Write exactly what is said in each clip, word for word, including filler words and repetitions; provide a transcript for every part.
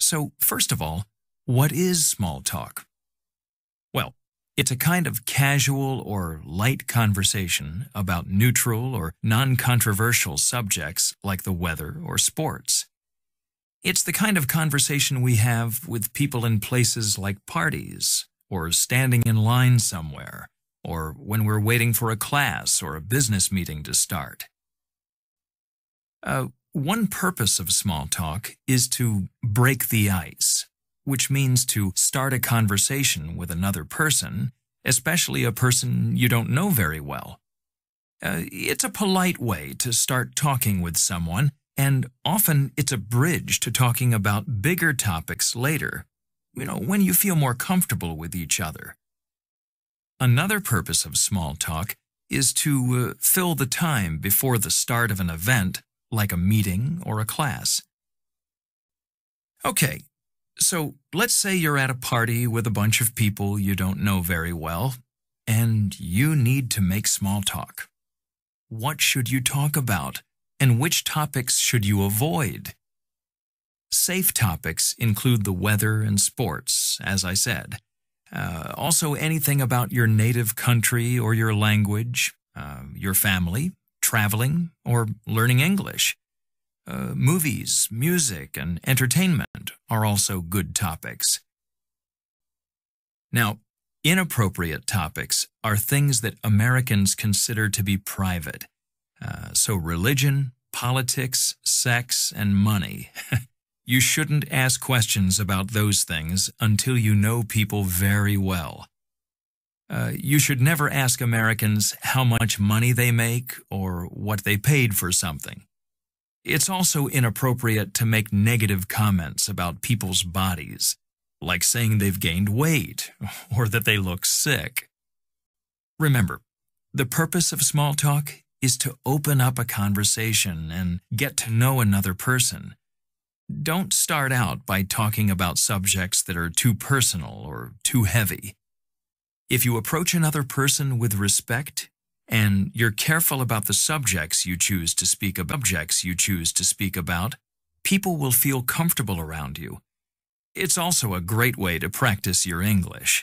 So, first of all, what is small talk? Well, it's a kind of casual or light conversation about neutral or non-controversial subjects like the weather or sports. It's the kind of conversation we have with people in places like parties, or standing in line somewhere, or when we're waiting for a class or a business meeting to start. Uh, one purpose of small talk is to break the ice, which means to start a conversation with another person, especially a person you don't know very well. Uh, it's a polite way to start talking with someone, and often it's a bridge to talking about bigger topics later, you know, when you feel more comfortable with each other. Another purpose of small talk is to uh, fill the time before the start of an event, like a meeting or a class. Okay, so let's say you're at a party with a bunch of people you don't know very well, and you need to make small talk. What should you talk about, and which topics should you avoid? Safe topics include the weather and sports, as I said. Uh, also, anything about your native country or your language, uh, your family, traveling, or learning English. Uh, movies, music, and entertainment are also good topics. Now, inappropriate topics are things that Americans consider to be private. Uh, so religion, politics, sex, and money. You shouldn't ask questions about those things until you know people very well. Uh, you should never ask Americans how much money they make or what they paid for something. It's also inappropriate to make negative comments about people's bodies, like saying they've gained weight or that they look sick. Remember, the purpose of small talk is to open up a conversation and get to know another person. Don't start out by talking about subjects that are too personal or too heavy. If you approach another person with respect, and you're careful about the subjects you choose to speak about, subjects you choose to speak about, people will feel comfortable around you. It's also a great way to practice your English.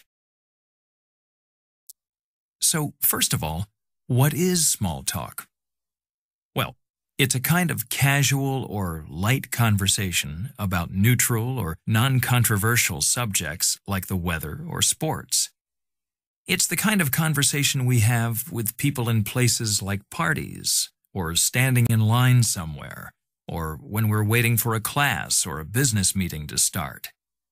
So, first of all, what is small talk? Well, it's a kind of casual or light conversation about neutral or non-controversial subjects like the weather or sports. It's the kind of conversation we have with people in places like parties, or standing in line somewhere, or when we're waiting for a class or a business meeting to start.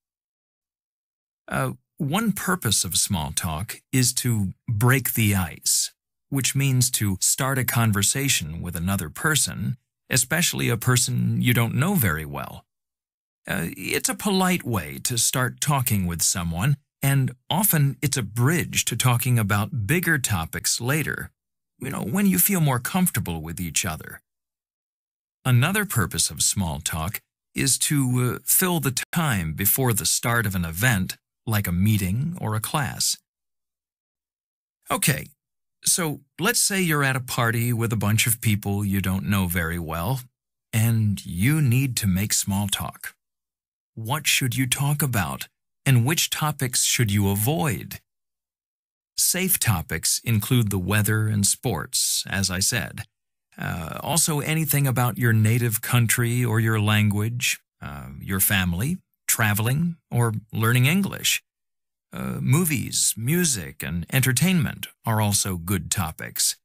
Uh, one purpose of small talk is to break the ice, which means to start a conversation with another person, especially a person you don't know very well. Uh, it's a polite way to start talking with someone, and often it's a bridge to talking about bigger topics later, you know, when you feel more comfortable with each other. Another purpose of small talk is to uh, fill the time before the start of an event, like a meeting or a class. Okay, so let's say you're at a party with a bunch of people you don't know very well, and you need to make small talk. What should you talk about, and which topics should you avoid? Safe topics include the weather and sports, as I said. Uh, also, anything about your native country or your language, uh, your family, traveling, or learning English. Uh, movies, music, and entertainment are also good topics.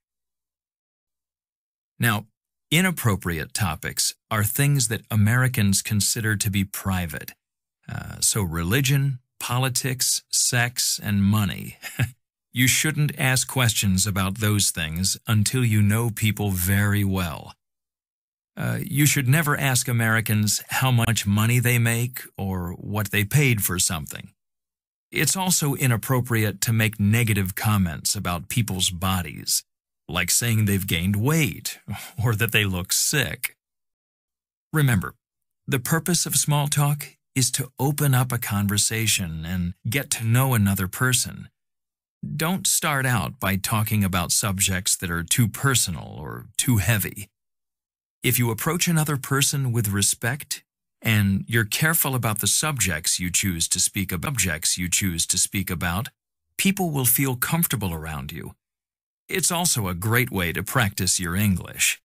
Now, inappropriate topics are things that Americans consider to be private. Uh, so religion, politics, sex, and money. You shouldn't ask questions about those things until you know people very well. Uh, you should never ask Americans how much money they make or what they paid for something. It's also inappropriate to make negative comments about people's bodies, like saying they've gained weight or that they look sick. Remember, the purpose of small talk is to open up a conversation and get to know another person. Don't start out by talking about subjects that are too personal or too heavy. If you approach another person with respect, and you're careful about the subjects you choose to speak about, subjects you choose to speak about, people will feel comfortable around you. It's also a great way to practice your English.